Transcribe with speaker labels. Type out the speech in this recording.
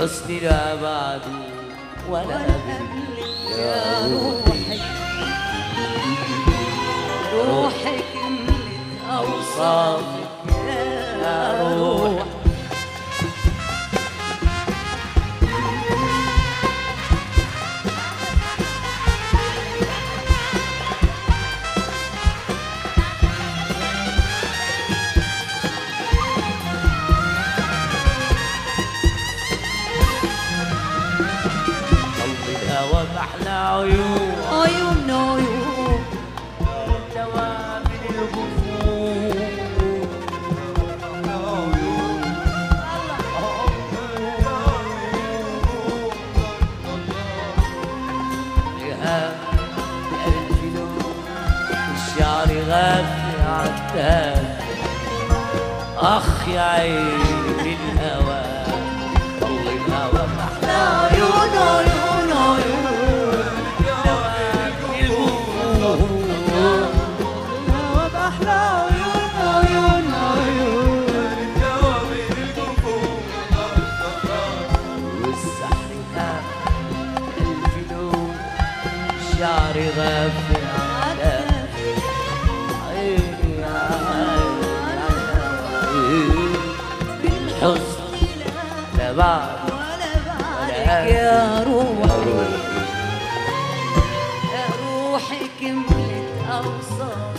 Speaker 1: حسن لا بعد ولا قبل يا روحي.
Speaker 2: روحي كملت أوصافك
Speaker 1: يا روحي. أحلى عيون
Speaker 2: عيون عيون
Speaker 1: دوامن الغفور يا بألف لون الشعر غافي عالتاج. أخ يا عيني الهوى طل الهوى بأحلى عيون عيون عيون شعري غافي على عيني بالحزن لا بعد
Speaker 2: ولا يا روحي. يا روحي كملت أوصافك